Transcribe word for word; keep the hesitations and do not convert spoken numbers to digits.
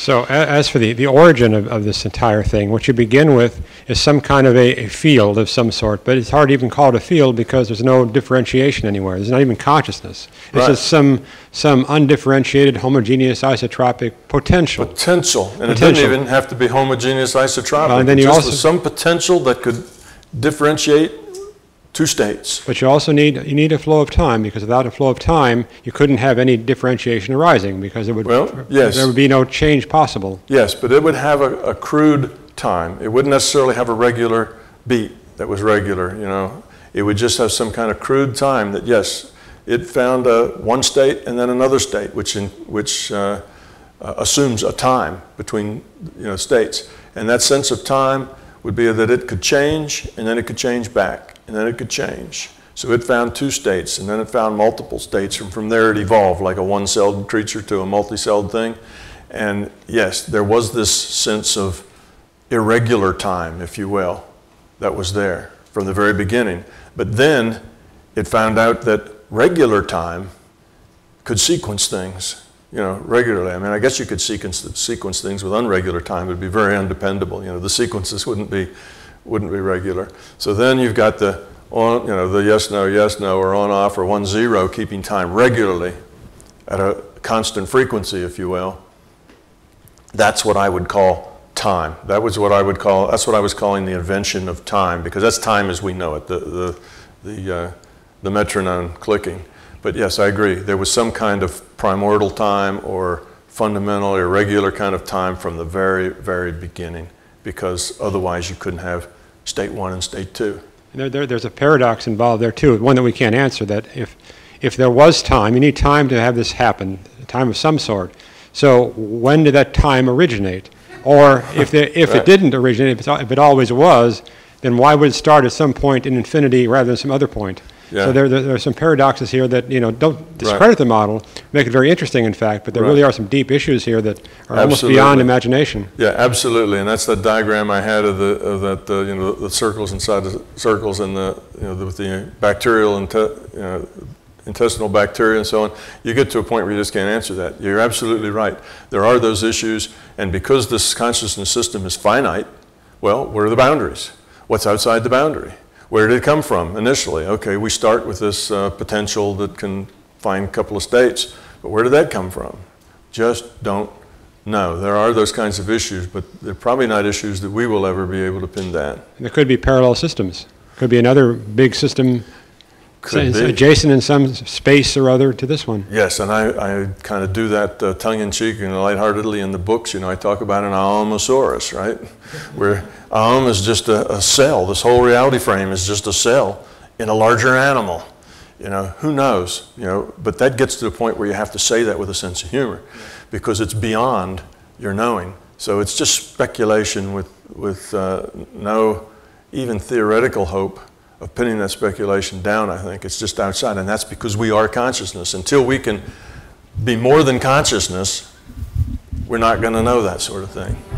So as for the, the origin of, of this entire thing, what you begin with is some kind of a, a field of some sort, but it's hard to even call it a field because there's no differentiation anywhere. There's not even consciousness. It's right. just some, some undifferentiated, homogeneous, isotropic potential. Potential. And potential. It didn't even have to be homogeneous, isotropic. Uh, and then it you just also, was some potential that could differentiate two states. But you also need, you need a flow of time, because without a flow of time, you couldn't have any differentiation arising, because it would, well, yes. there would be no change possible. Yes, but it would have a, a crude time. It wouldn't necessarily have a regular beat that was regular, you know. It would just have some kind of crude time that, yes, it found uh, one state and then another state, which, in, which uh, uh, assumes a time between, you know, states. And that sense of time would be that it could change, and then it could change back, and then it could change. So it found two states, and then it found multiple states, and from there it evolved like a one-celled creature to a multi-celled thing. And yes, there was this sense of irregular time, if you will, that was there from the very beginning. But then it found out that regular time could sequence things, you know, regularly. I mean, I guess you could sequence, sequence things with unregular time. It would be very undependable. You know, the sequences wouldn't be, wouldn't be regular. So then you've got the, on, you know, the yes, no, yes, no, or on, off, or one, zero, keeping time regularly at a constant frequency, if you will. That's what I would call time. That was what I would call, that's what I was calling the invention of time, because that's time as we know it, the, the, the, uh, the metronome clicking. But yes, I agree. There was some kind of primordial time or fundamental irregular kind of time from the very, very beginning, because otherwise you couldn't have state one and state two. And there, there, there's a paradox involved there too, one that we can't answer, that if, if there was time, you need time to have this happen, time of some sort. So when did that time originate? Or if, there, if right. it didn't originate, if, if it always was, then why would it start at some point in infinity rather than some other point? Yeah. So there, there, there are some paradoxes here that, you know, don't discredit right. the model, make it very interesting, in fact, but there right. really are some deep issues here that are absolutely. Almost beyond imagination. Yeah, absolutely, and that's the diagram I had of the of that uh, you know, the circles inside the circles and the you know the, with the bacterial and you know, intestinal bacteria and so on. You get to a point where you just can't answer that. You're absolutely right. There are those issues, and because this consciousness system is finite, well, what are the boundaries? What's outside the boundary? Where did it come from initially? Okay, we start with this uh, potential that can find a couple of states, but where did that come from? Just don't know. There are those kinds of issues, but they're probably not issues that we will ever be able to pin down. And there could be parallel systems. Could be another big system could be. adjacent in some space or other to this one. Yes, and I, I kind of do that uh, tongue-in-cheek and lightheartedly in the books. You know, I talk about an Aomosaurus, right? Where Aom is just a, a cell. This whole reality frame is just a cell in a larger animal. You know, who knows? You know, but that gets to the point where you have to say that with a sense of humor, because it's beyond your knowing. So it's just speculation with with uh, no even theoretical hope of pinning that speculation down. I think it's just outside, and that's because we are consciousness. Until we can be more than consciousness, we're not going to know that sort of thing.